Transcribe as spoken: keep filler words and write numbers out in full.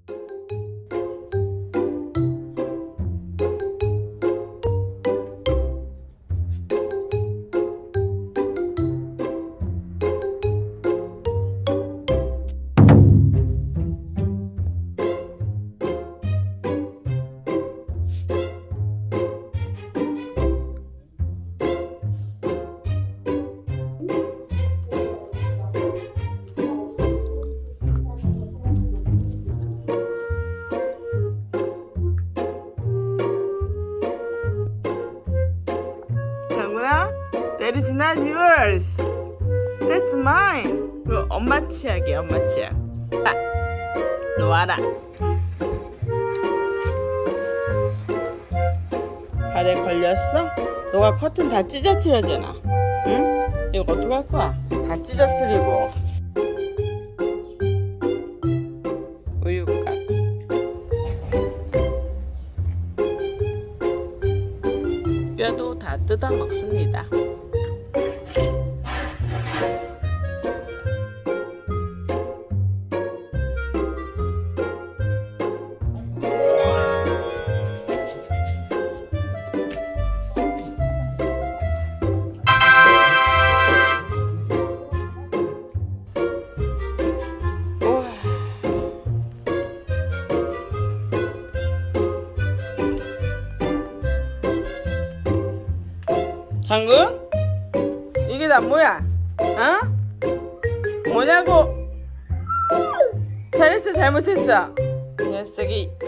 That is not yours. That's mine. 그 엄마 치약이야, 엄마 치약. 아, 놓아라. 발에 걸렸어? 너가 커튼 다 찢어뜨려잖아. 응? 이거 어떡할 거야? 다 찢어뜨리고. 우유값. 뼈도 다 뜯어 먹습니다. 장군? 이게 다 뭐야? 어? 뭐냐고? 잘했어 잘못했어? 이 녀석이